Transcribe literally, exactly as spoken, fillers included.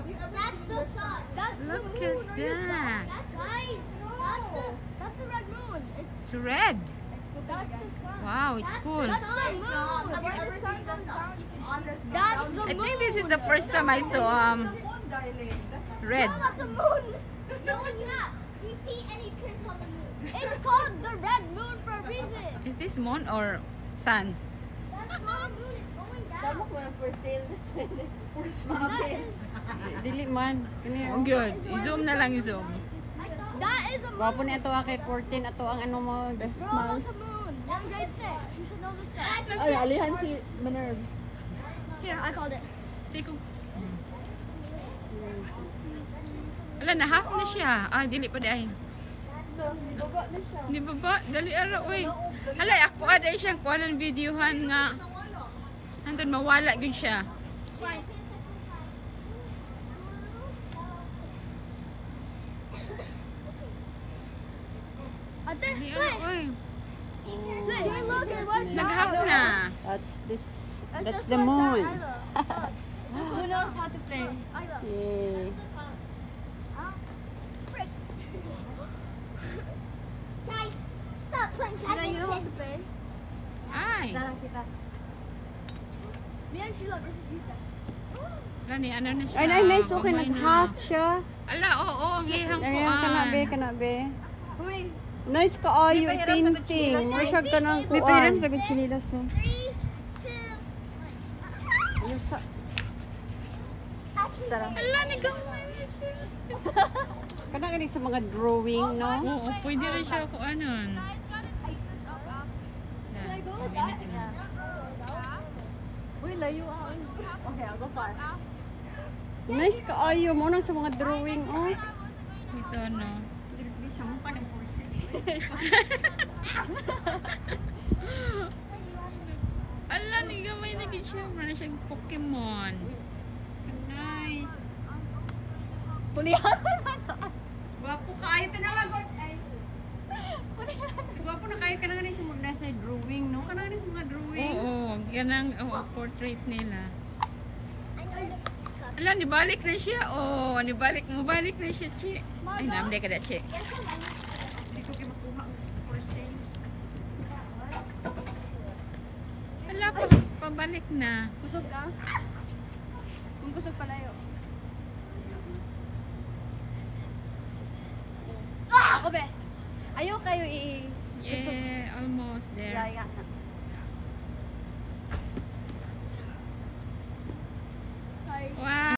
That's the sun. That's the Look moon. at that. That's nice. That's the that's the red moon. It's, It's red. that's the sun. Wow, it's That's cool. the sun. Moon. Have you ever seen the sun? That's the I moon. think this is the first time I saw um red. No, that's a moon. No, it's not. Do you see any prints on the moon? It's called the red moon for a reason. Is this moon or sun? That's not a moon. It's going Sama down. ko na for sale this one. For That swapping. is, Dili man. Kini Oh, good. I-zoom na lang, i-zoom. that is a moon. Wapo ni ato kay fourteen ato ang ano mo. Bro, that's a moon. What did I say? You should know this stuff. Ay, alihan si Minerves. Here, I called it. Take Wala na, half na siya. Ah, dili pa dahil. So, baba na siya. Di ba ba? Dali ara, uy. Halay, ako aday siyang kuha ng videohan nga. Nandun, mawala yun siya. Ate, Dali look. ara, uy. Here, look at what Nag-half na. That's this That's that's just the what moon. I love. Who knows how to play? I love. Yay. That's the clouds. Huh? Frick. Guys, stop playing Sila, you know how catch to play? Ay. Darang kita. Me and Sheila versus you guys. Wala ni, ano na siya. Ay, ay, nice. Okay, Kamay na. nag-half siya. Ala, oo, ang ihang Ayan, kana be, kuan. kana be. Uy, Nice ka ayo May pahiram na painting. kutsila. Mo siya ka nang may kuan. pairam sa kutsinilas mo. Three, two, Yung sa- actually, Sarap. Ala, nagawin na siya. Kana gani sa mga drawing, no? Oo, pwede rin siya kung anon. guys, gotta take this up after. Yeah, I go two with minutes that? na. Uy, layo ah. Okay, I'll go far. Nice ka ayo mo nang sa mga drawing, oh. Ito, no. Dili sa mo pa ni force. Ala, ni gamay na gid siya. Mara na siyang Pokemon. Nice. Pulihan. Gwapo ka ayo tinalagot ay. Gwapo na kayo kana gani sa mga nasa drawing, no? Kana gani sa mga drawing. Oo, ganang oh, portrait nila. I know the Ala, nibalik na siya. Oh, nibalik mo, balik na siya, Chi. Ay, namde ka na, Chi. Hindi ko kayo makuha ang force. Ala, pa, pabalik na. Kusog ka? Kung kusog palayo. Ako be. Ayaw kayo i... Yeah, almost there. Yaya.